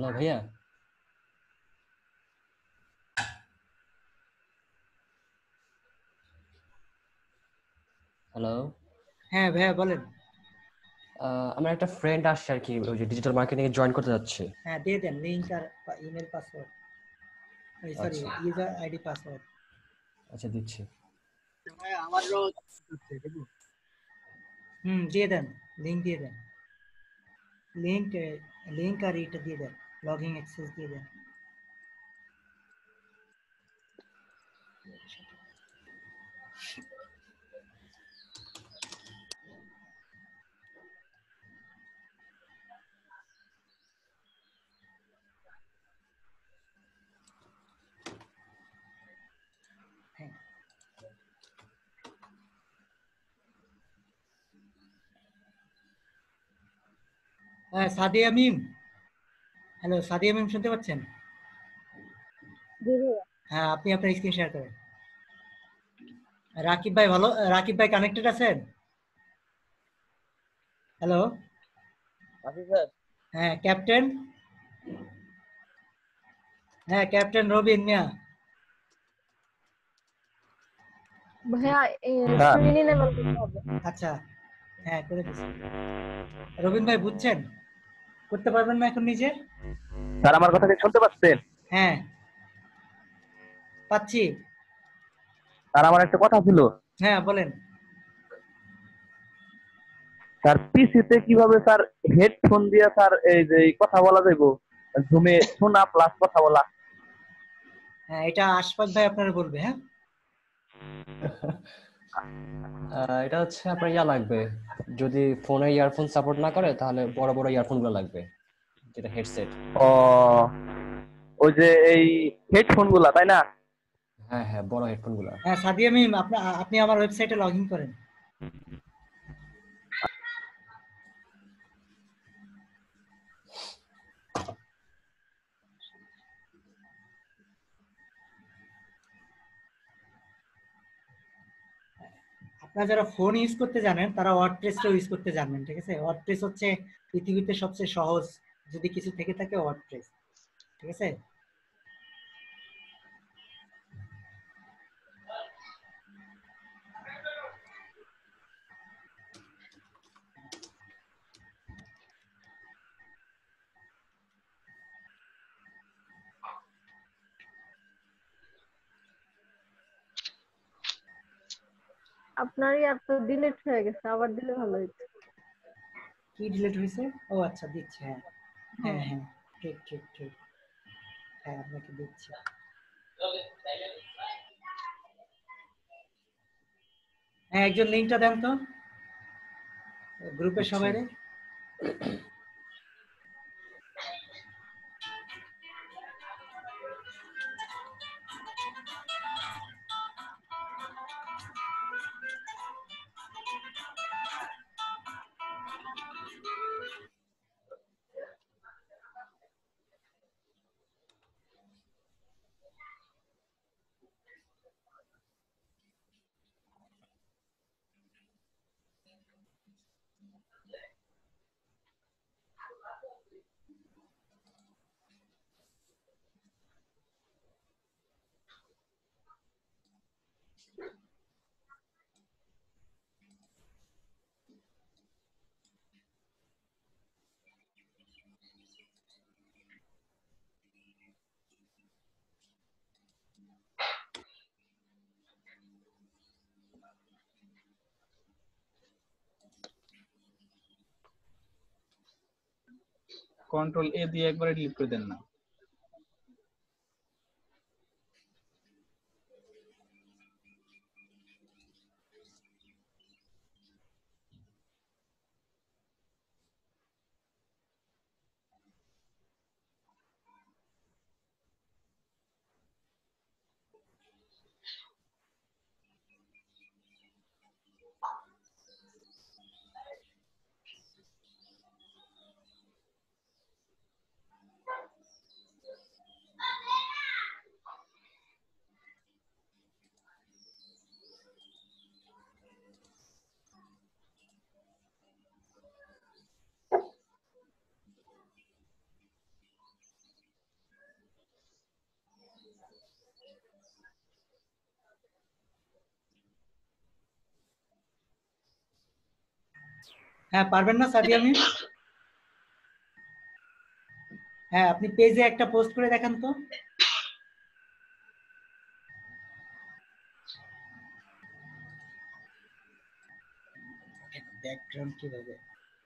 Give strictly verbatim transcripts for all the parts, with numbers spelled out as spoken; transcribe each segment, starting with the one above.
Hello ভাইয়া। Hello. হ্যাঁ ভাইয়া বলেন। আহ, আমার একটা ফ্রেন্ড আসছে আর কি, ওই যে ডিজিটাল মার্কেটিং এ জয়েন করতে যাচ্ছে। হ্যাঁ দিয়ে দেন লিঙ্ক আর ইমেল পাসওয়ার্ড, সরি আচ্ছা ইউজার আইডি পাসওয়ার্ড। আচ্ছা, দিচ্ছি। ভাইয়া আমারও হচ্ছে দেবো। হুম দিয়ে দেন, লিঙ্ক দিয়ে দেন, লিঙ্ক লিঙ্ক আর এটা দিয়ে দেন, লগইন অ্যাক্সেস দিয়ে দেন। হ্যাঁ হ্যাঁ সাদিয়া মিম, হ্যালো সাদিয়া মিম শুনতে পাচ্ছেন? জি ভাইয়া। হ্যাঁ আপনি আপনার স্ক্রিন শেয়ার করেন। রাকিব ভাই ভালো, রাকিব ভাই কানেক্টেড আছেন? হ্যালো। আছি স্যার। হ্যাঁ ক্যাপ্টেন, হ্যাঁ ক্যাপ্টেন রবিন মিয়া। ভাইয়া হ্যাঁ স্ক্রিন এনেবল করতে হবে। আচ্ছা হ্যাঁ করে দিচ্ছি। রবিন ভাই বুঝছেন, করতে পারবেন না এখন নিজে? স্যার, আমার কথা কি শুনতে পাচ্ছেন? হ্যাঁ পাচ্ছি। স্যার, আমার একটা কথা ছিল। হ্যাঁ বলেন। স্যার, পিসিতে কিভাবে স্যার হেডফোন দিয়ে স্যার এই যে এই কথা বলা যাইবো, জুমে শোনা প্লাস কথা বলা? হ্যাঁ এটা আশফাক ভাই আপনারা বলবে। হ্যাঁ আহ, এটা হচ্ছে আপনার ইয়া লাগবে, যদি ফোনে ইয়ারফোন সাপোর্ট না করে তাহলে বড় বড় ইয়ারফোন গুলো লাগবে, যেটা হেডসেট। ও, ওই যে এই হেডফোন গুলা, তাই না? হ্যাঁ হ্যাঁ, বড় হেডফোন গুলা। হ্যাঁ সাদিয়া মিম আপনি আপনি আমার ওয়েবসাইটে লগ ইন করেন। আপনারা যারা ফোন ইউজ করতে জানেন তারা ওয়ার্ডপ্রেসটাও ইউজ করতে জানবেন, ঠিক আছে? ওয়ার্ডপ্রেস হচ্ছে পৃথিবীতে সবচেয়ে সহজ যদি কিছু থেকে থাকে ওয়ার্ডপ্রেস, ঠিক আছে? আপনার ইয়ার তো ডিলিট হয়ে গেছে, আবার দিলে ভালো হতো। কি ডিলিট হয়েছে? ও আচ্ছা দিচ্ছি। হ্যাঁ হ্যাঁ হ্যাঁ হ্যাঁ ঠিক ঠিক ঠিক। হ্যাঁ আপনাকে দিচ্ছি। হ্যাঁ একজন লিঙ্কটা দেন তো গ্রুপের দিচ্ছি। সবাইরে। কন্ট্রোল এ দিয়ে একবারে ডিলিট করে দেন না। হ্যাঁ পারবেন না সাদিয়া মিম? হ্যাঁ আপনি পেজে একটা পোস্ট করে দেখান তো। ব্যাকগ্রাউন্ড কিভাবে?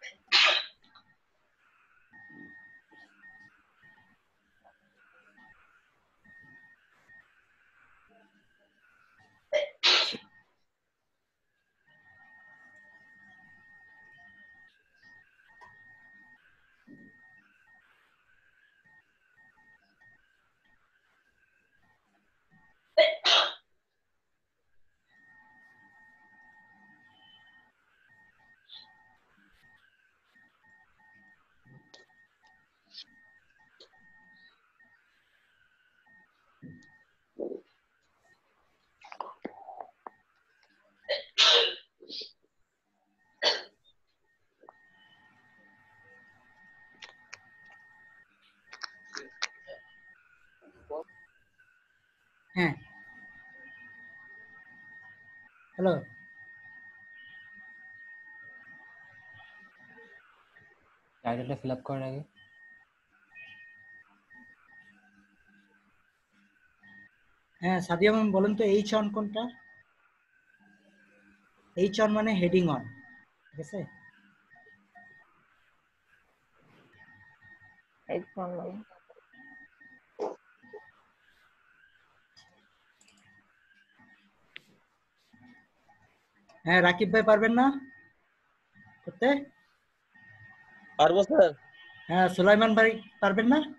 হ্যাঁ হ্যালো, টাইটেলটা ফিল আপ করার আগে হ্যাঁ সাদিয়া ম্যাম বলেন তো এইচ অন কোনটা? এইচ অন মানে হেডিং অন, ঠিক আছে? এইট ফোন মানে হ্যাঁ রাকিব ভাই পারবেন না করতে? পারবো স্যার। হ্যাঁ সুলাইমান ভাই পারবেন না?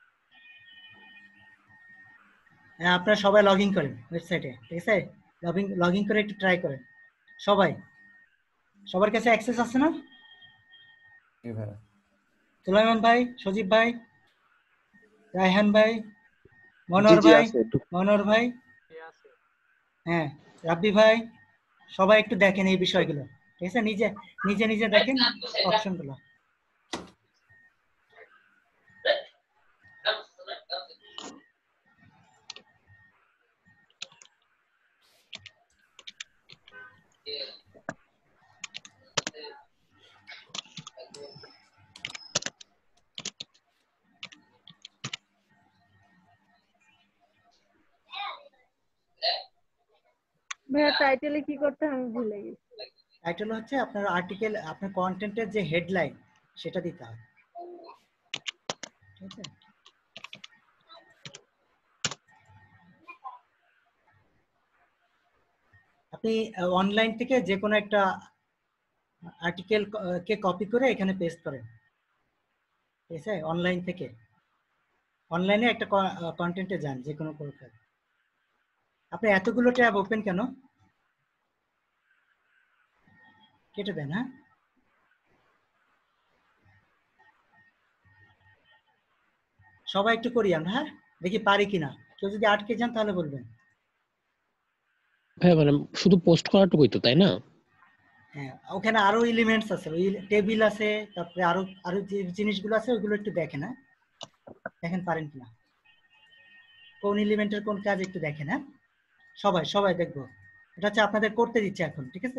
হ্যাঁ আপনারা সবাই লগ ইন করেন ওয়েবসাইটে, ঠিক আছে? লগ ইন লগ ইন করে একটু ট্রাই করেন সবাই। সবার কাছে অ্যাক্সেস আছে না? জি ভাইয়া। সুলাইমান ভাই, সজীব ভাই, রায়হান ভাই, জি মনোহর জি ভাই, আছে একটু। মনোহর ভাই, হ্যাঁ রাব্বি ভাই, সবাই একটু দেখেন এই বিষয়গুলো, ঠিক আছে? নিজে নিজে নিজে দেখেন অপশনগুলো। ভাইয়া টাইটেলে কি করতে হয় আমি ভুলে গেছি। টাইটেল হচ্ছে আপনার আর্টিকেল, আপনার কন্টেন্টের যে হেডলাইন সেটা দিতে হবে, ঠিক আছে? আপনি অনলাইন থেকে যে কোনো একটা আর্টিকেল কে কপি করে এখানে পেস্ট করেন, ঠিক আছে? অনলাইন থেকে অনলাইনে একটা কন্টেন্টে যান যে কোনো প্রকার। আপনি এতগুলো ট্যাব ওপেন কেন? কেটে দেন। হ্যাঁ সবাই একটু করি আমরা, হ্যাঁ দেখি পারি কিনা। কেউ যদি আটকে যান তাহলে বলবেন। হ্যাঁ মানে শুধু পোস্ট করাটুকুই তো, তাই না? হ্যাঁ ওখানে আরো এলিমেন্টস আছে, ওই টেবিল আছে, তারপরে আরো আরো যে জিনিসগুলো আছে ওইগুলো একটু দেখেন। হ্যাঁ দেখেন পারেন কিনা, কোন এলিমেন্টের কোন কাজ একটু দেখেন। হ্যাঁ সবাই সবাই দেখবো, এটা হচ্ছে আপনাদের করতে দিচ্ছে এখন, ঠিক আছে?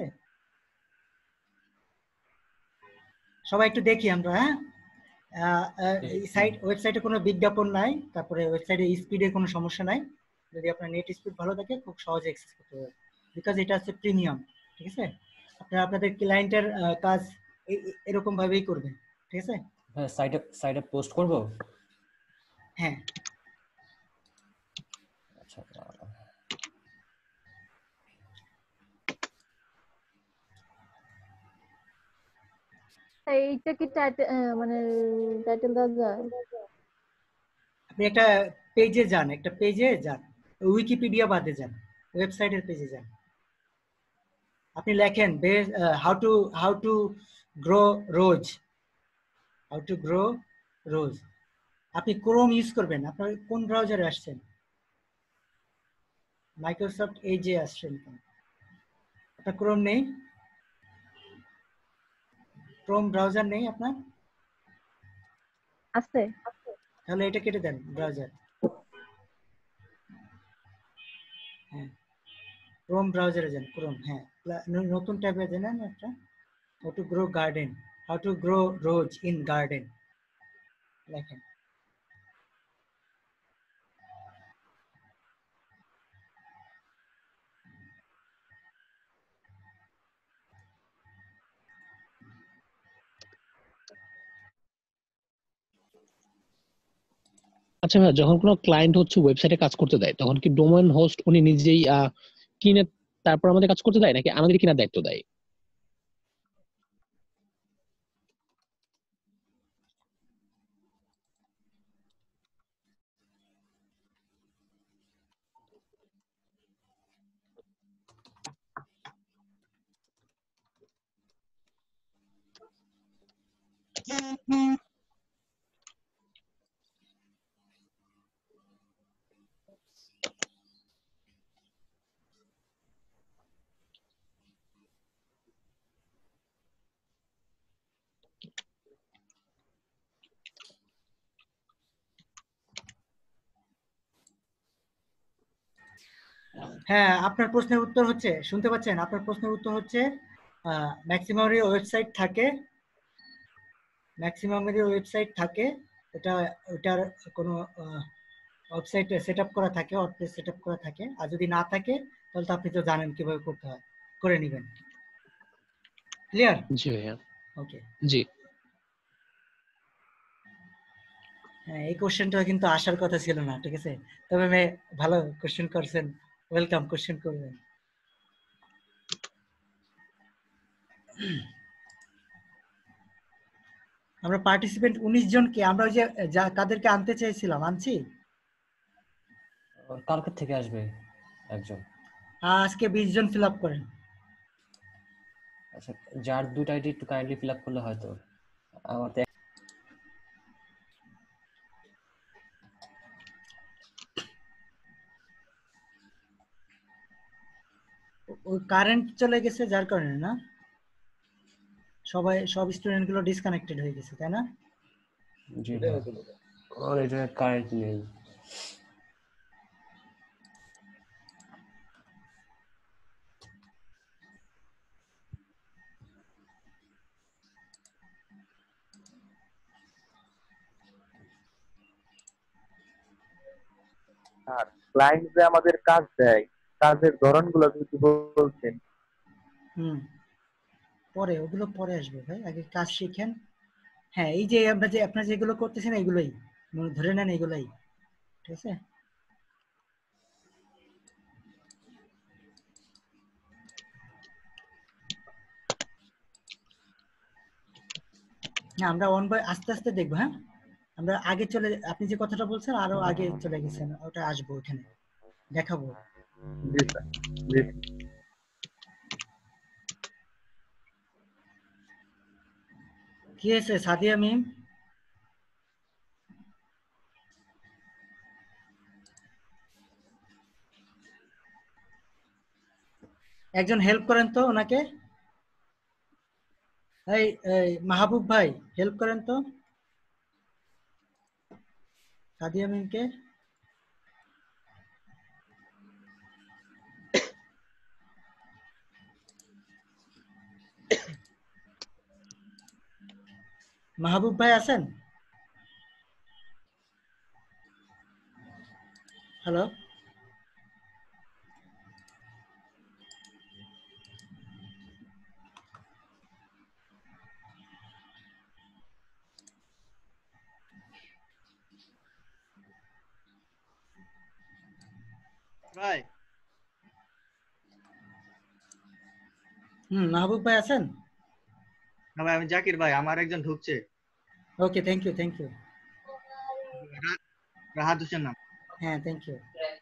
সবাই একটু দেখি আমরা। হ্যাঁ এই সাইট ওয়েবসাইটে কোনো বিজ্ঞাপন নাই, তারপরে ওয়েবসাইটে স্পিডের কোনো সমস্যা নাই। যদি আপনার নেট স্পিড ভালো থাকে খুব সহজে অ্যাক্সেস করতে পারবেন, বিকজ এটা হচ্ছে প্রিমিয়াম, ঠিক আছে? আপনারা আপনাদের ক্লায়েন্টের কাজ এরকম ভাবেই করবেন, ঠিক আছে? হ্যাঁ সাইটে সাইটে পোস্ট করব। হ্যাঁ আচ্ছা এইটা কি টাইটেল মানে টাইটেল দেওয়া যায়? আপনি একটা পেজে যান, একটা পেজে যান, উইকিপিডিয়া বাদে যান, ওয়েবসাইটের পেজে যান। আপনি লেখেন how to how to grow rose, how to grow rose. আপনি ক্রোম ইউজ করবেন। আপনার কোন ব্রাউজারে আসছেন? মাইক্রোসফট এজে আসছেন কেন? আপনার ক্রোম নেই? ক্রোম ব্রাউজার নেই আপনার? আছে। তাহলে এটা কেটে দেন ব্রাউজার। ক্রোম ব্রাউজারে যান, ক্রোম, হ্যাঁ, প্লা- ন- নতুন ট্যাবে যান একটা, how to grow garden, how to grow rose in garden লেখেন। আচ্ছা ভাই, যখন কোনো ক্লায়েন্ট হচ্ছে ওয়েবসাইটে কাজ করতে দেয় তখন কি ডোমেইন হোস্ট উনি নিজেই আহ, কিনে তারপর আমাদের কাজ করতে দেয় নাকি আমাদের কিনার দায়িত্ব দেয়? হ্যাঁ, আপনার প্রশ্নের উত্তর হচ্ছে, শুনতে পাচ্ছেন? আপনার প্রশ্নের উত্তর হচ্ছে ম্যাক্সিমামেরই ওয়েবসাইট থাকে, ম্যাক্সিমামেরই ওয়েবসাইট থাকে, এটা ওটার কোনো ওয়েবসাইট সেট আপ করা থাকে, ওয়ার্ডপ্রেস সেট আপ করা থাকে, আর যদি না থাকে তাহলে তো আপনি তো জানেন কিভাবে করতে হয়, করে নেবেন। ক্লিয়ার? জি ভাইয়া। ওকে। জি। হ্যাঁ, এই কোশ্চেনটা কিন্তু আসার কথা ছিল না, ঠিক আছে, তবে মে ভালো কোশ্চেন করছেন, ওয়েলকাম, কোশ্চেন করবেন। আমরা পার্টিসিপেন্ট উনিশ জনকে, আমরা ওই যে যা কাদেরকে আনতে চাইছিলাম আনছি, কালকে থেকে আসবে একজন। আজকে বিশ জন ফিল আপ করেন। আচ্ছা, যার দুটো আইডি একটু কাইন্ডলি ফিল আপ করলে হয়তো। আমার তো ওই কারেন্ট চলে গেছে যার কারণে না, সবাই সব স্টুডেন্ট গুলো ডিসকানেক্টেড হয়ে গেছে, তাই না? জি হ্যাঁ, আমার ইন্টারনেট কারেন্ট নেই। আর ক্লায়েন্ট যে আমাদের কাজ দেয়, কাজের ধরনগুলো যদি বলতেন। হুম, পরে ওগুলো পরে আসবে ভাই, আগে কাজ শিখেন। হ্যাঁ, এই যে আমরা যে আপনারা যেগুলো করতেছেন এগুলোই মনে ধরে নেন, এগুলোই, ঠিক আছে। হ্যাঁ, আমরা অন বাই আস্তে আস্তে দেখবো, হ্যাঁ, আমরা আগে চলে, আপনি যে কথাটা বলছেন আরো আগে চলে গেছেন, ওটা আসবো, ওখানে দেখাবো। জি স্যার, জি। কি হয়েছে সাদিয়া মিম? একজন হেল্প করেন তো ওনাকে, এই এই মাহবুব ভাই, হেল্প করেন তো সাদিয়া মিমকে। মাহবুব ভাই আছেন? হ্যালো, ভাই। হুম, মাহবুব ভাই আছেন? না ভাই, আমি জাকির ভাই, আমার একজন ঢুকছে। Okay, thank you, thank you. রা- রাহাত হোসেন নাম। হ্যাঁ, থ্যাংক ইউ।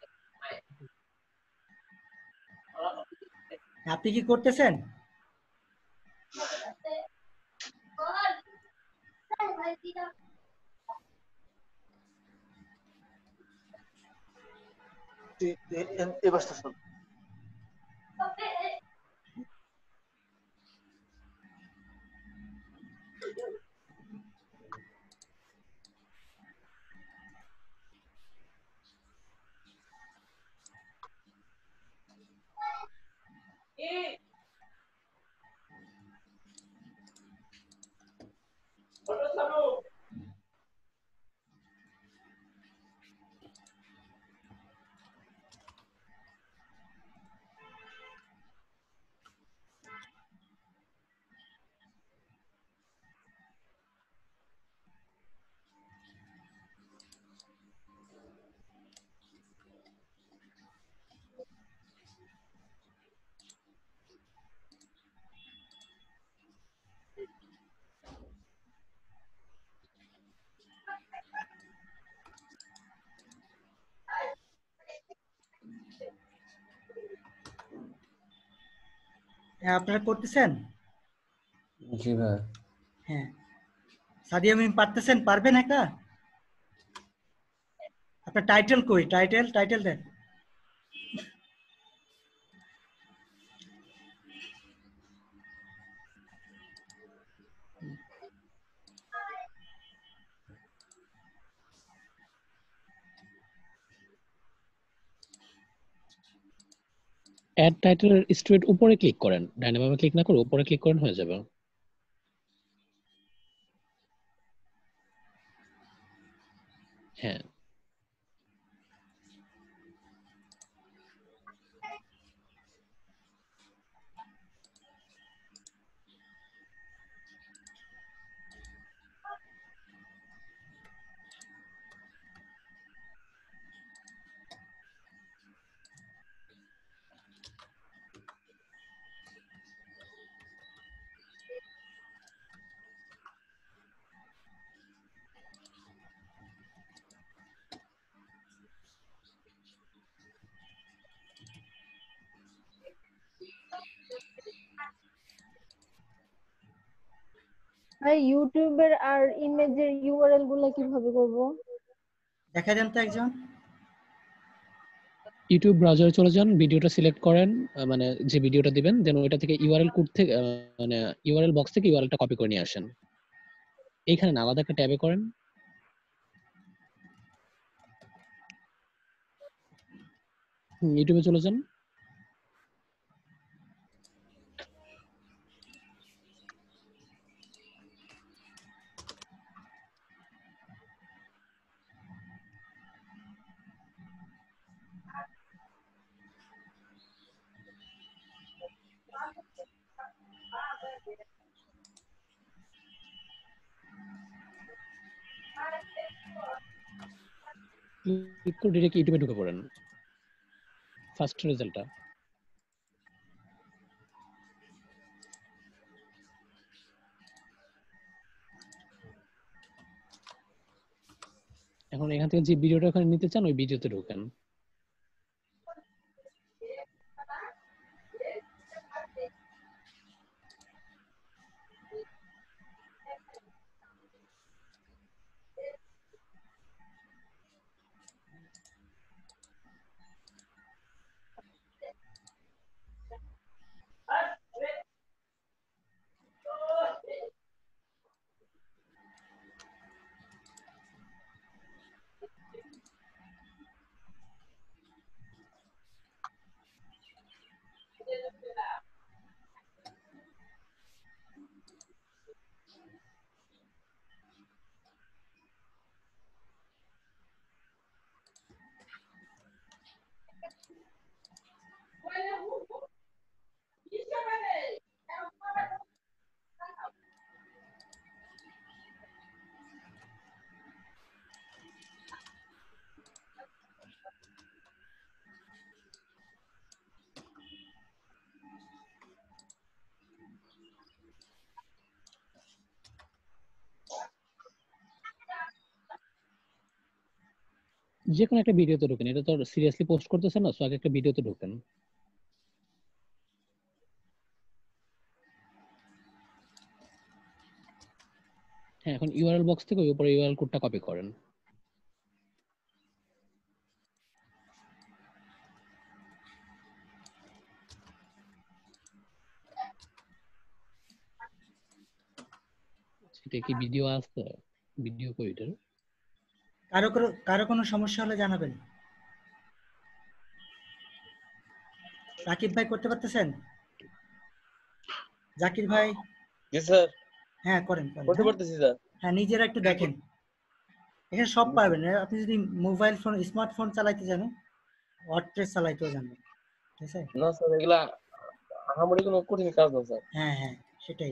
আপনি কি করতেছেন? এবার তো শোন। হ্যাঁ আপনারা করতেছেন? জি ভাই। হ্যাঁ সাদিয়া মিম পারতেছেন? পারবেন একা? আপনার টাইটেল কই? টাইটেল টাইটেল দেন। অ্যাড টাইটেলের স্ট্রেট উপরে ক্লিক করেন, ডাইনে বামে ক্লিক না করে উপরে ক্লিক করেন, হয়ে যাবে। হ্যাঁ ভাই ইউটিউবের আর ইমেজের ইউআরএল গুলো কিভাবে করব? দেখা দেন তো একজন। ইউটিউব ব্রাউজারে চলে যান, ভিডিওটা সিলেক্ট করেন, আহ, মানে যে ভিডিওটা দিবেন, দেন ওইটা থেকে ইউআরএল কোড থেকে আহ, মানে ইউআরএল বক্স থেকে ইউআরএলটা কপি করে নিয়ে আসেন। এইখানে না, আলাদা একটা ট্যাবে করেন, হুম, ইউটিউবে চলে যান। ক্লিক করে ডিরেক্ট ইউটিউবে ঢুকে পড়েন, ফার্স্ট রেজাল্টটা। এখন এখান থেকে যে ভিডিওটা ওখানে নিতে চান ওই ভিডিওতে ঢোকেন। যে কোনো একটা ভিডিওতে ঢোকেন, এটা তো সিরিয়াসলি পোস্ট করতেছেন না, সো আগে একটা ভিডিওতে ঢোকেন। হ্যাঁ এখন ইউআরএল বক্স থেকে ওই উপরে ইউআরএল কোডটা কপি করেন। এটা কি ভিডিও আছে? ভিডিও কই এটার? কারো কারো কারো কোনো সমস্যা হলে জানাবেন। রাকিব ভাই করতে পারতেছেন? জাকির ভাই? জি স্যার। হ্যাঁ করেন করেন। করতে হ্যাঁ? পারতেছি স্যার। হ্যাঁ নিজেরা একটু দেখেন। এখানে সব পারবেন। আপনি যদি মোবাইল ফোন স্মার্টফোন চালাইতে জানেন, ওয়ার্ডপ্রেস চালাইতেও জানেন। ঠিক আছে? না স্যার, এগুলা আহামরি কোনো কঠিন কাজ না স্যার। হ্যাঁ হ্যাঁ সেটাই।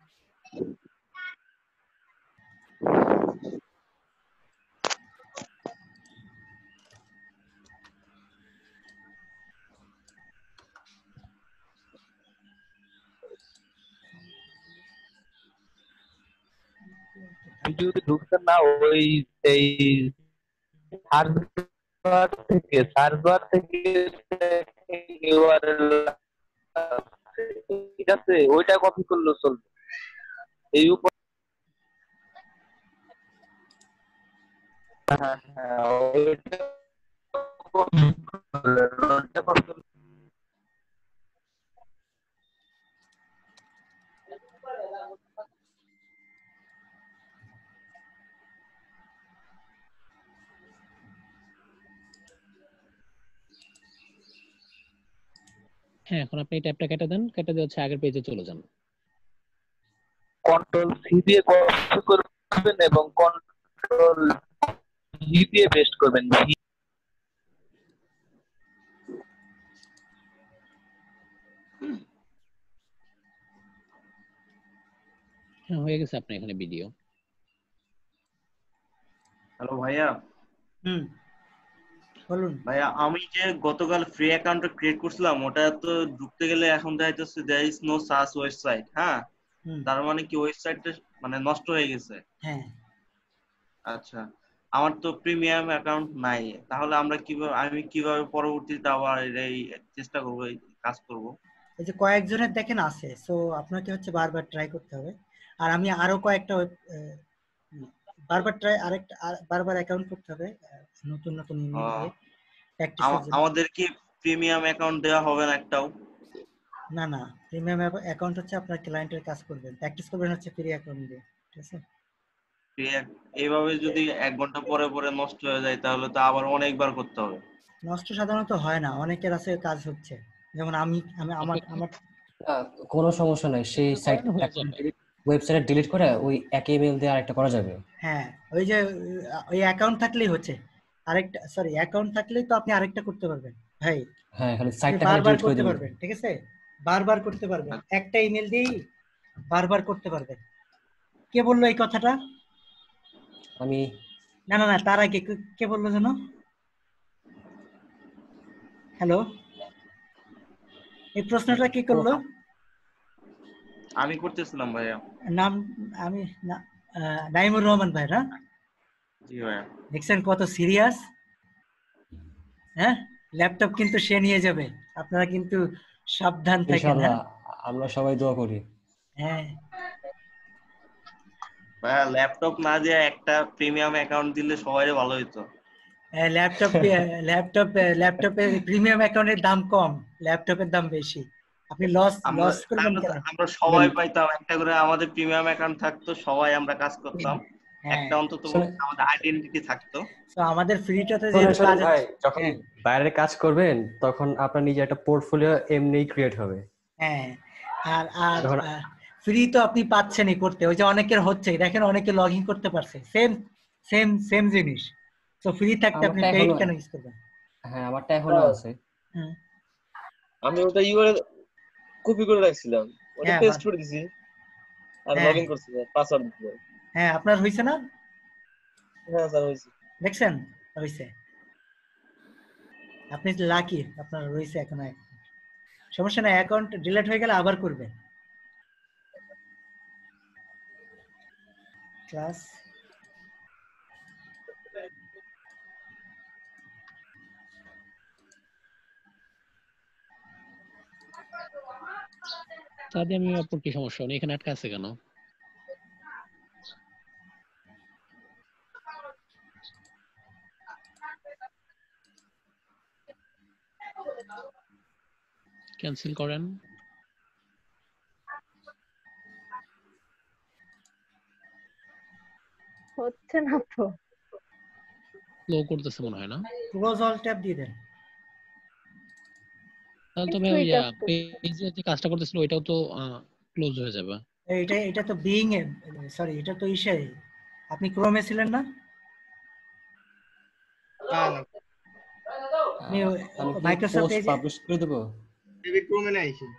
ভিডিওতে ঢুকছেন না, ওই এই সার্চ বার থেকে সার্চ বার থেকে ইউআরএল ঠিক আছে, ওইটা কপি করলেও চলবে। এই উপর হ্যাঁ হ্যাঁ ওইটা copy করলেন, ওইটা copy করলেন। হ্যাঁ, এখন আপনি এই ট্যাবটা কেটে দেন, কেটে দিয়ে হচ্ছে আগের পেজে চলে যান। কন্ট্রোল সি দিয়ে কপি করবেন এবং কন্ট্রোল ভি দিয়ে পেস্ট করবেন। ভি হ্যাঁ, হয়ে গেছে আপনার এখানে ভিডিও। হ্যালো ভাইয়া। হুম বলুন। ভাইয়া আমি যে গতকাল ফ্রি অ্যাকাউন্ট ক্রিয়েট করছিলাম, ওটা তো ঢুকতে গেলে এখন দেখা যাচ্ছে there is no such website. হ্যাঁ, হুম তার মানে কি ওয়েবসাইটটা মানে নষ্ট হয়ে গেছে? হ্যাঁ আচ্ছা, আমার তো প্রিমিয়াম অ্যাকাউন্ট নাই, তাহলে আমরা কিভাবে আমি কিভাবে পরবর্তীতে আবার এই চেষ্টা করবো, এই কাজ করব? এই যে কয়েকজনের দেখেন আছে, সো আপনাকে হচ্ছে বারবার ট্রাই করতে হবে। আর আমি আরো কয়েকটা web- আহ, বারবার ট্রাই আরেকটা আর- বারবার অ্যাকাউন্ট করতে হবে আহ, নতুন নতুন ইমেল আহ, দিয়ে প্র্যাকটিসের আমা- জন্য। আমাদের কি প্রিমিয়াম অ্যাকাউন্ট দেওয়া হবে না একটাও? না না, প্রিমিয়াম অ্যাকাউন্ট হচ্ছে আপনার ক্লায়েন্টের কাজ করবেন, প্র্যাকটিস করবেন হচ্ছে ফ্রি অ্যাকাউন্ট দিয়ে, ঠিক আছে? ফ্রি এক- এইভাবে যদি এক ঘন্টা পরে পরে নষ্ট হয়ে যায় তাহলে তো আবার অনেকবার করতে হবে। নষ্ট সাধারণত হয় না, অনেকের আছে কাজ হচ্ছে, যেমন আমি আমি আমার আমার না, কোনো সমস্যা নাই, সেই সাইট করেন হয়ে যাবে। ওয়েবসাইট ডিলিট করে ওই একই ইমেল দিয়ে আরেকটা করা যাবে। হ্যাঁ ওই যে আহ, ওই অ্যাকাউন্ট থাকলেই হচ্ছে, আরেকটা সরি অ্যাকাউন্ট থাকলেই তো আপনি আরেকটা করতে পারবেন ভাই। হ্যাঁ, খালি আপনি সাইটটা খালি বারবার ডিলিট করে করতে দিবেন। পারবেন, ঠিক আছে? বারবার করতে পারবেন, একটা ইমেল দিয়েই বারবার করতে পারবেন। কে বললো এই কথাটা? আমি না না না, তার আগে কে- কে বললো যেন? হ্যালো, এই প্রশ্নটা কি করলো? আমি করতেছিলাম ভাইয়া। নাম আমি না, আহ, নাইমুর রহমান ভাই না? জি ভাইয়া। দেখছেন কত সিরিয়াস? হ্যাঁ, ল্যাপটপ কিন্তু সে নিয়ে যাবে, আপনারা কিন্তু সাবধান থাকেন। ইনশাআল্লাহ, হ্যাঁ আমরা সবাই দোয়া করি। হ্যাঁ ভাইয়া ল্যাপটপ না দিয়ে একটা প্রিমিয়াম অ্যাকাউন্ট দিলে সবারই ভালো হতো। ল্যাপটপ ল্যাপটপ ল্যাপটপের প্রিমিয়াম অ্যাকাউন্টের দাম কম, ল্যাপটপের দাম বেশি, আপনি লস আমরা লস করবেন আমরা কেন? আমরা সবাই পাইতাম একটা করে, আমাদের প্রিমিয়াম অ্যাকাউন্ট থাকতো, সবাই আমরা কাজ করতাম, হ্যাঁ একটা অন্তত শুনে আমাদের আইডেন্টিটি থাকতো। তো আমাদের ফ্রিটাতে শোনেন যেহেতু শোনেন কাজ ভাই, হচ্ছে। যখন হ্যাঁ বাইরের কাজ করবেন তখন আপনার নিজে একটা পোর্টফোলিও এমনিই ক্রিয়েট হবে। হ্যাঁ আর আর যখন ফ্রি তো আপনি পাচ্ছেনই করতে, ওই যে অনেকের হচ্ছে, দেখেন অনেকে লগ ইন করতে পারছে, সেম সেম সেম জিনিস। তো ফ্রি থাকতে আপনি আমারটা পেইড এখনো, কেন ইউজ করবেন? হ্যাঁ আমারটা এখনো স্যার আছে। হুম, আমি ওটা ইউআরএল কপি করে রাখছিলাম, ওটা হ্যাঁ পেস্ট বা- করে দিছি আর হ্যাঁ লগ ইন করছি স্যার, পাসওয়ার্ড দিয়ে। হ্যাঁ আপনার হয়েছে না? হ্যাঁ স্যার হয়েছে। দেখছেন হয়েছে, আপনি লাকি, আপনার রয়েছে এখন। সমস্যা নাই, অ্যাকাউন্ট ডিলিট হয়ে গেলে আবার করবেন। ক্লাস তাহলে আমি আপনার কি সমস্যা, উনি এখানে আটকে আছে কেন? ক্যান্সেল করেন। হচ্ছে না তো। স্লো করতেছে মনে হয় না? ক্লোজ অল ট্যাব দিয়ে দেন। তাহলে তবে একটুই ওই কাজ করছে। পেজে যে কাজটা করতেছিল ওইটাও তো ক্লোজ হয়ে যাবে। এটা এটা তো বিং এ, সরি এটা তো ইসে, আপনি ক্রোমে ছিলেন না? না না আপনি আমি কি মাইক্রোসফট পোস্ট এজে পাবলিশ করে দেবো? এবি ক্রোমে নাই আইছি।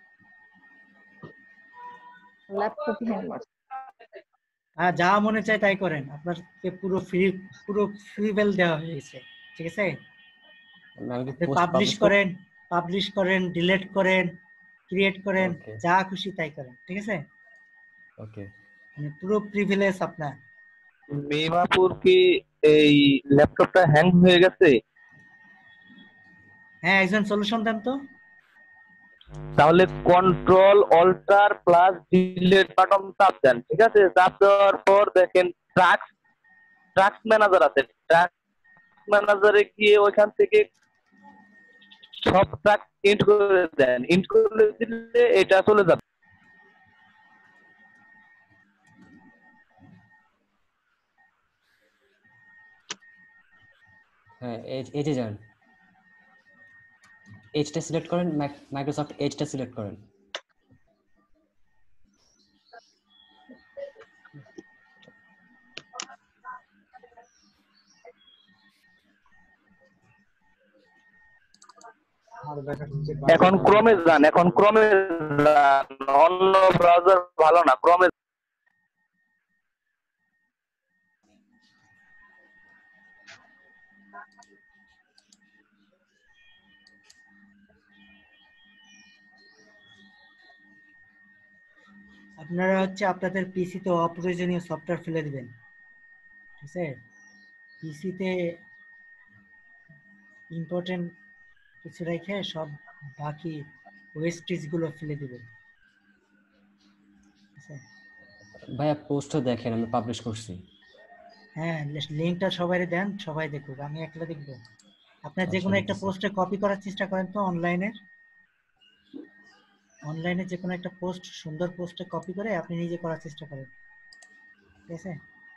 ল্যাপটপ হ্যাং মারছে। হ্যাঁ যা মনে চায় তাই করেন, আপনাকে পুরো ফ্রি পুরো ফ্রি বেল দেওয়া হয়েছে, ঠিক আছে? আমি কি আপনি পোস্ট পাবলিশ পাবলিশ করেন, পাবলিশ করেন, ডিলিট করেন, ক্রিয়েট করেন, ওকে যা খুশি তাই করেন, ঠিক আছে? ওকে। মানে পুরো প্রিভিলেজ আপনার। মেমাপুর কি এই ল্যাপটপটা হ্যাং হয়ে গেছে? হ্যাঁ একজন সলিউশন দেন তো। তাহলে control alter plus delete button চাপ দেন, ঠিক আছে? চাপ দেওয়ার পর দেখেন ট্রাক্স ট্রাক্স ম্যানেজার আছে, ট্রাক্স ম্যানেজারে গিয়ে ওইখান থেকে সব ট্রাক ইন্ট করে দেন, ইন্ট করে দিলে এটা চলে যাবে। হ্যাঁ এই যে যান, এজটা সিলেক্ট করেন, মাইক্রোসফট এজটা সিলেক্ট করেন। এখন ক্রমে যান, এখন ক্রমে যান, অন্য ব্রাউজার ভালো না, ক্রমে। আপনারা হচ্ছে আপনাদের পিসিতে অপ্রয়োজনীয় সফটওয়্যার ফেলে দিবেন, ঠিক আছে? পিসিতে ইম্পর্টেন্ট কিছু রেখে সব বাকি ওয়েস্টেজ গুলো ফেলে দিবেন, ঠিক আছে? ভাইয়া পোস্টটা দেখেন, আমি পাবলিশ করছি। হ্যাঁ, লিঙ্কটা সবাই দেন, সবাই দেখুক, আমি একলা দেখবো? আপনার যে কোনো একটা পোস্টে কপি করার চেষ্টা করেন তো, অনলাইনের অনলাইনে যে কোনো একটা পোস্ট, সুন্দর পোস্টে কপি করে আপনি নিজে করার চেষ্টা করেন, ঠিক আছে?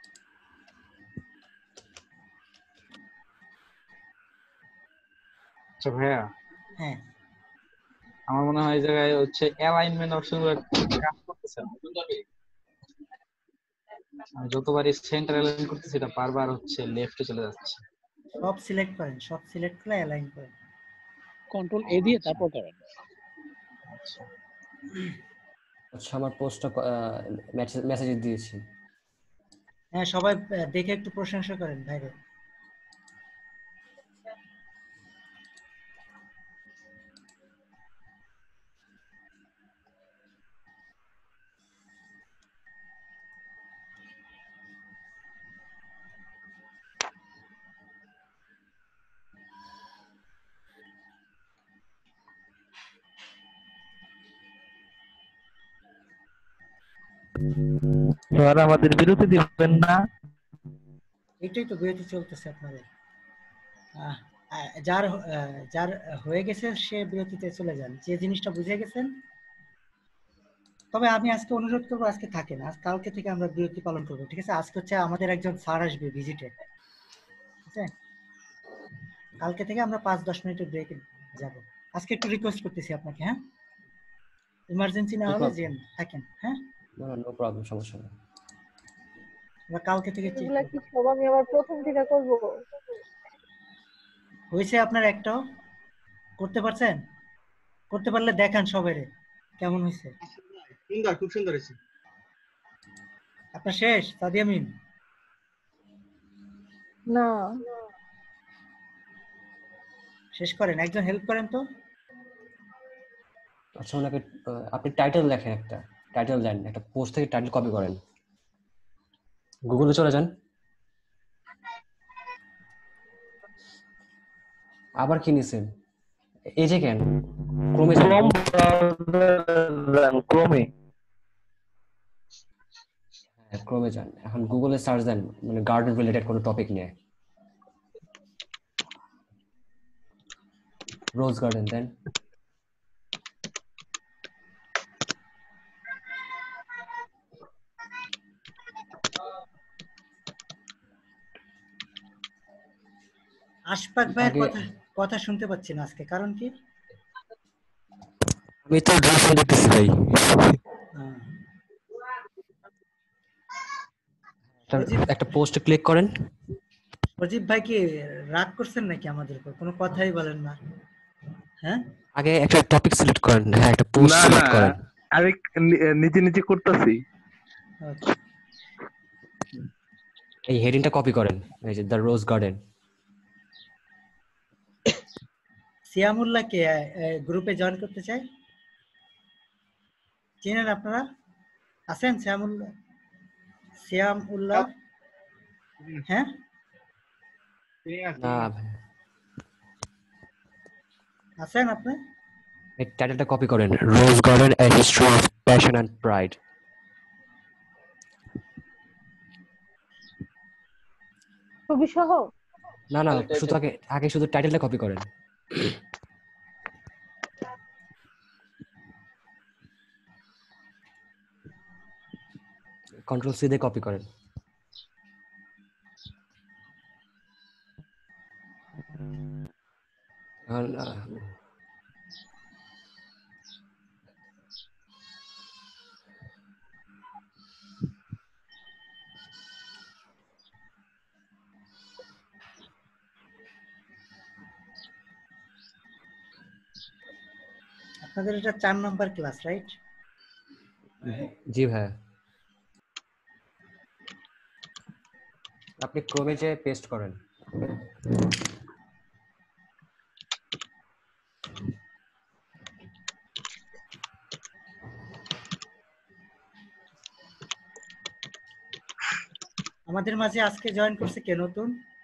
আচ্ছা ভাইয়া, হ্যাঁ, আমার মনে হয় এই জায়গায় হচ্ছে অ্যালাইনমেন্ট অপশনগুলো কাজ করতেছে না। আমি যতবারই সেন্টার অ্যালাইন করতেছি এটা বারবার হচ্ছে লেফটে চলে যাচ্ছে। সব সিলেক্ট করেন, সব সিলেক্ট করে অ্যালাইন করেন। কন্ট্রোল এ দিয়ে তারপর করেন। আচ্ছা আচ্ছা, আমার পোস্টটা মেসেজ দিয়েছি। হ্যাঁ, সবাই আহ, দেখে একটু প্রশংসা করেন ভাইরে। স্যার আমাদের বিরতি দিবেন না? এটাই তো বিরতি চলতেছে আপনাদের। আহ, আহ, যার আহ, যার হয়ে গেছে সে বিরতিতে চলে যান, যে জিনিসটা বুঝে গেছেন। তবে আমি আজকে অনুরোধ করবো, আজকে থাকেন, আজ কালকে থেকে আমরা বিরতি পালন করবো, ঠিক আছে? আজকে হচ্ছে আমাদের একজন স্যার আসবে ভিজিটে, ঠিক আছে? কালকে থেকে আমরা পাঁচ দশ মিনিটের ব্রেকে যাব। আজকে একটু রিকোয়েস্ট করতেছি আপনাকে, হ্যাঁ? ইমার্জেন্সি না হলে যেন থাকেন, হ্যাঁ? নো প্রবলেম, সমস্যা নেই। আমরা কালকে থেকে চেক এগুলা করব। কি সব আমি আবার প্রথম থেকে করব? হয়েছে আপনার একটাও করতে পারছেন? করতে পারলে দেখান সবাইরে কেমন হয়েছে। সুন্দর, খুব সুন্দর হয়েছে। আপনার শেষ সাদিয়ামিন? না, শেষ করেন, একজন হেল্প করেন তো। আচ্ছা, ওনাকে আহ, আপনি টাইটেল লেখেন, একটা টাইটেল দেন, একটা পোস্ট থেকে টাইটেল কপি করেন, গুগলে চলে যান। আবার কি নিছেন? এই যে কেন ক্রমে যান, ক্রোম ব্রাউজার ক্রমে। হ্যাঁ ক্রমে যান। এখন গুগলে সার্চ দেন, মানে গার্ডেন রিলেটেড কোনো টপিক নিয়ে, রোজ গার্ডেন দেন। আশফাক ভাইয়ের আগে কথা কথা শুনতে পাচ্ছি না আজকে, কারণ কি? আমি তো ড্রেস দেখতেছি ভাই। আহ, একটা- একটা পোস্টে ক্লিক করেন। সজীব ভাই কি রাগ করছেন নাকি আমাদের উপর? কোনো কথাই বলেন না, হ্যাঁ? আগে একটা টপিক সিলেক্ট করেন, হ্যাঁ একটা পোস্ট না না, সিলেক্ট করেন। আমি নি- নিজে নিজে করতেছি। আচ্ছা, এই হেডিংটা কপি করেন, এই যে দ্য রোজ গার্ডেন। সিয়ামুল্লাহকে গ্রুপে জয়েন করতে চাই, চিনেন আপনারা? আছেন সিয়ামুল্লাহ? সিয়াম উল্লাহ, হ্যাঁ? ঠিক আছে, না আছেন আপনি? এই টাইটেলটা কপি করেন, rose garden a history of passion and pride. ছবি সহ? না না, শুধু আগে আগে শুধু টাইটেলটা কপি করেন। কন্ট্রোল সি দিয়ে কপি করেন। এখন, আহ, আপনাদের এটা চার নাম্বার ক্লাস, রাইট? জি ভাই, আপনি ক্রোমে যে পেস্ট করেন। আমাদের মাঝে আজকে জয়েন করছে কে নতুন?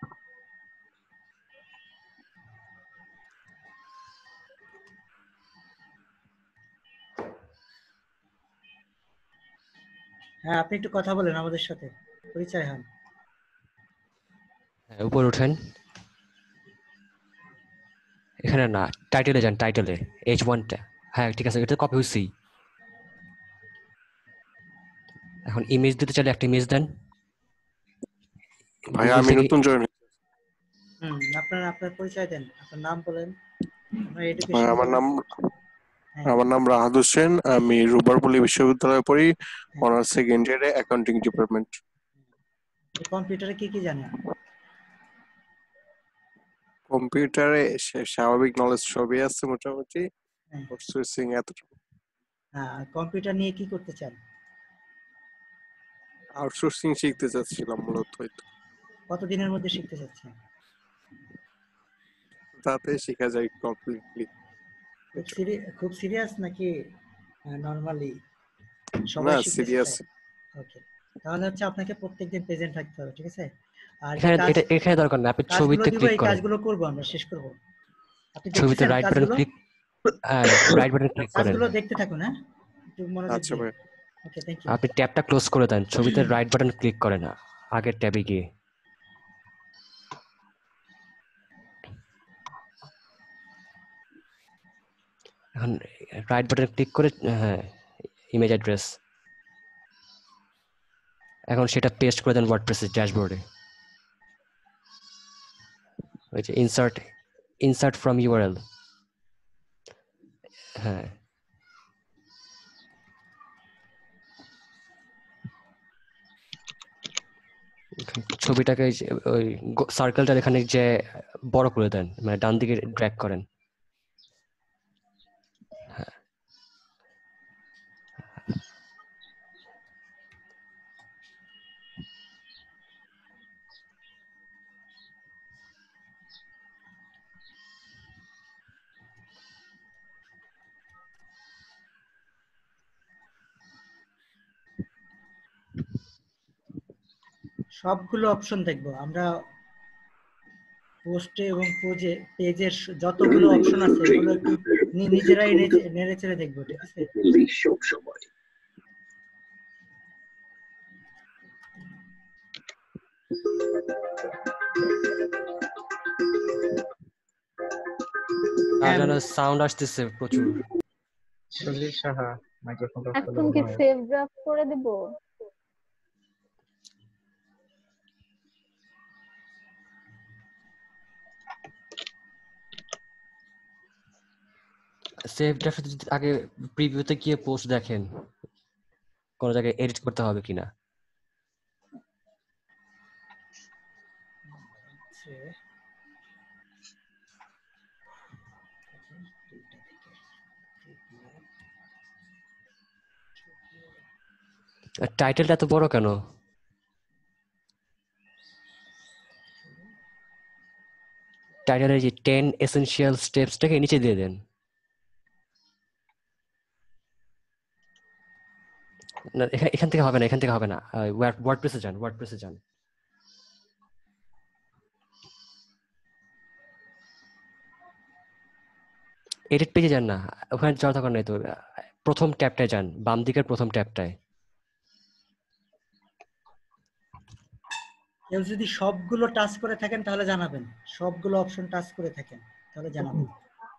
হ্যাঁ, আপনি একটু কথা বলেন আমাদের সাথে, পরিচয় হন। হ্যাঁ, উপর উঠেন, এখানে না, টাইটেলে যান, টাইটেলে এইচ ওয়ানটা। হ্যাঁ ঠিক আছে, এটা কপি হয়েছি। এখন ইমেজ দিতে চাইলে একটা ইমেজ দেন। ভাই আমি নতুন জয়েন। হুম, আপনার আপনার পরিচয় দেন, আপনার নাম বলেন, আপনার ভাই এডুকেশন আমার নাম হ্যাঁ আমার নাম রাহাত হোসেন, আমি রুবারপল্লী বিশ্ববিদ্যালয়ে পড়ি, অনার্স সেকেন্ড ইয়ারে অ্যাকাউন্টিং ডিপার্টমেন্ট। কম্পিউটারে কি কি জানেন? কম্পিউটারে সে- স্বাভাবিক নলেজ সবই আছে মোটামুটি, হ্যাঁ। প্রসেসিং এতটুকু। হ্যাঁ, কম্পিউটার নিয়ে কি করতে চান? আউটসোর্সিং শিখতে চাচ্ছিলাম মূলত, হয়তো কতদিনের মধ্যে শিখতে চাচ্ছেন? তাতে শেখা যায় কমপ্লিটলি। খুব সিরি- খুব সিরিয়াস নাকি নরমালি না সবাই শিখতে সিরিয়াস। চায়? ওকে, তাহলে হচ্ছে আপনাকে প্রত্যেকদিন প্রেজেন্ট থাকতে হবে, ঠিক আছে? আর যে এখানে কাজ এটা এখানে দরকার না, আপনি কাজগুলো ছবিতে দিব, ক্লিক এই করেন, কাজগুলো করব, আমরা শেষ করব। আপনি ছবিতে দেখতেছেন রাইট বাটন কাজগুলো? ক্লিক, রাইট বাটন ক্লিক করেন, কাজগুলো দেখতে থাকুন, হ্যাঁ, একটু মনোযোগ আচ্ছা দিন। ভাই, ওকে, থ্যাংক ইউ। আপনি ট্যাবটা ক্লোজ করে দেন, ছবিতে রাইট বাটন ক্লিক করেন আগের ট্যাবে গিয়ে। এখন রাইট বাটন ক্লিক করে, হ্যাঁ, ইমেজ অ্যাড্রেস, এখন সেটা পেস্ট করে দেন ওয়ার্ডপ্রেসের ড্যাশবোর্ডে। ওই যে ইনসার্ট ইনসার্ট ফ্রম ইউআরএল, হ্যাঁ, ছবিটাকে এই যে ওই সার্কেলটার এখানে যে বড় করে দেন, মানে ডান দিকে ড্র্যাগ করেন। হ্যাঁ, সবগুলো অপশন দেখবো আমরা, পোস্টে এবং পেজে পেজের যতগুলো অপশন আছে এগুলো একটু নি- নিজেরাই নেচে- নেড়ে চেড়ে দেখবো, ঠিক আছে? রাজানের সাউন্ড আসতেছে প্রচুর। সলিল সাহা মাইক্রোফোনটা এখন কি সেভ ড্রাফট করে দিব? সেভ ড্রাফট আগে প্রিভিউতে গিয়ে পোস্ট দেখেন কোন জায়গায় এডিট করতে হবে কিনা। টাইটেলটা এত বড় কেন? টাইটেলের যে টেন এসেনশিয়াল স্টেপসটাকে নিচে দিয়ে দেন। না, এখা- এখান থেকে হবে না, এখান থেকে হবে না, ওয়ার্ডপ্রেসে যান, ওয়ার্ডপ্রেসে যান। এডিট পেজে যান না, ওখানে যাওয়ার দরকার নেই তো, প্রথম ট্যাবটায় যান, বাম দিকের প্রথম ট্যাবটায়। কেউ যদি সবগুলো টাচ করে থাকেন তাহলে জানাবেন, সবগুলো অপশন টাচ করে থাকেন তাহলে জানাবেন।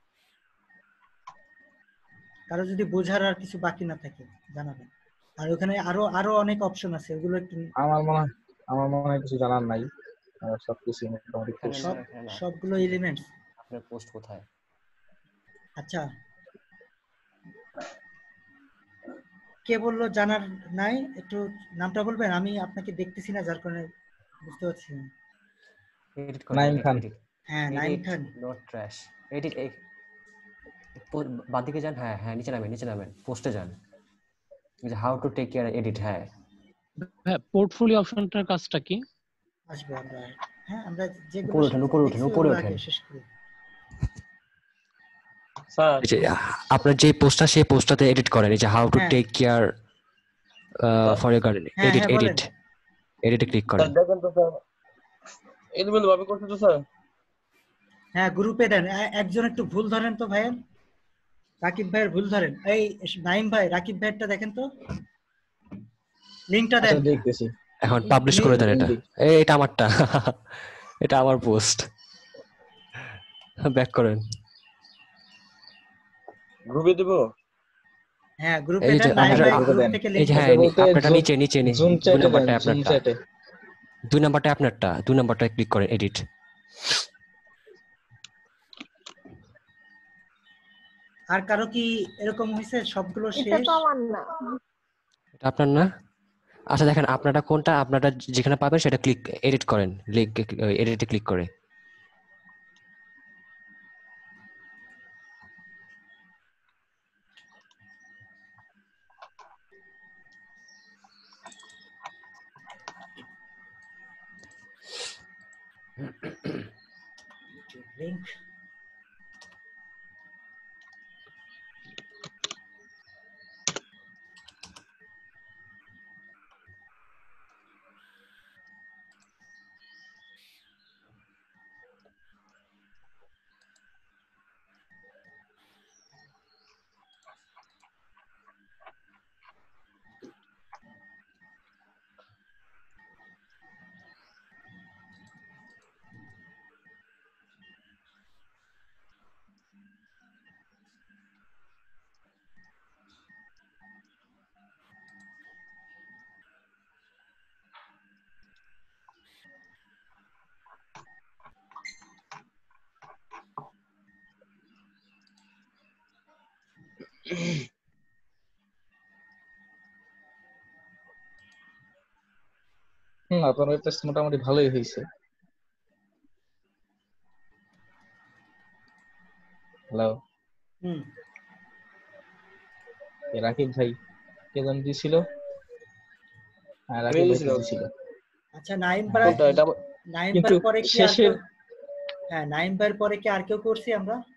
কারো যদি বোঝার আর কিছু বাকি না থাকে জানাবেন। আর ওখানে আরো আরো অনেক অপশন আছে, ওগুলো একটু আমার মনে হয় আমার মনে হয় কিছু জানার নাই, আমার সবকিছু মোটামুটি এখানে না, সব এখানে না। সবগুলো এলিমেন্টস। আপনার পোস্ট কোথায়? আচ্ছা, কে বললো জানার নাই? একটু নামটা বলবেন, আমি আপনাকে দেখতেছি না যার কারণে বুঝতে পারছি না। এডিট করেন, নাইম এডিট খান। এডিট হ্যাঁ, নাইম এডিট খান। Not trash. এডিট এই পো- বাঁ দিকে যান, হ্যাঁ হ্যাঁ নিচে নামেন, নিচে নামেন, পোস্টে যান, how to take care edit. হ্যাঁ হ্যাঁ, পোর্টফোলিও অপশনটার কাজটা কি? আসবো আমরা। হ্যাঁ, আমরা যেগুলো উপরে ওঠেন, উপরে ওঠেন, দেখছি উপরে ওগুলো ওঠেন। আগে শেষ করি। স্যার এই যে আপনার যে পোস্টটা, সেই পোস্টটাতে এডিট করেন, এই যে হাউ টু হ্যাঁ। Take care for your garden. হ্যাঁ, এডিট হ্যাঁ, বলেন। এডিট এডিটে ক্লিক স্যার করেন। দেখেন তো স্যার, এলিমেন্ট ভাবে করছে তো স্যার। হ্যাঁ, গ্রুপে দেন। এ- একজন একটু ভুল ধরেন তো ভাইয়ের, রাকিব ভাইয়ের ভুল ধরেন। এই নাইম ভাই, রাকিব ভাইয়েরটা দেখেন তো, লিংকটা আচ্ছা দেন। দেখতেছি। এখন পাবলিশ করে দেন এটা। লিঙ্ক এই এটা আমারটা, এটা আমার পোস্ট। ব্যাক করেন। গ্রুপে দেবো। হ্যাঁ, গ্রুপে এই যে দেন। নাইম আপনার ভাই গ্রুপে গ্রুপ দেন। থেকে এই লিংক যে দেন। হ্যাঁ এটা বলতে আপনারটা জুম নিচে নিচে নি- জুম দুই চ্যাটে দেন, নাম্বারটা জুম আপনারটা, চ্যাটে। দুই নাম্বারটা আপনারটা, দুই নাম্বারটায় ক্লিক করেন, এডিট। আর কারো কি এরকম হয়েছে সবগুলো এটা শেষ? তো আমার না। এটা আপনার না? আচ্ছা দেখেন আপনারটা কোনটা, আপনারটা যেখানে পাবেন সেটা ক্লিক, এডিট করেন, লিঙ্ক এডিটে ক্লিক করে। লিংক হুম, আপনার ওয়েবসাইট মোটামুটি ভালোই হয়েছে। হ্যালো, হুম রাকিব ভাই কে জানি দিছিল? হ্যাঁ, আমি রাকিব ভাই তো দিয়েছিলাম। দিছিল। আচ্ছা, নাইম ভাই, কোনটা এটা আমার- নাইম কিন্তু ভাইয়ের পরে কি আর শেষের কেউ? হ্যাঁ, নাইম ভাইয়ের পরে কি আর কেউ করছি আমরা?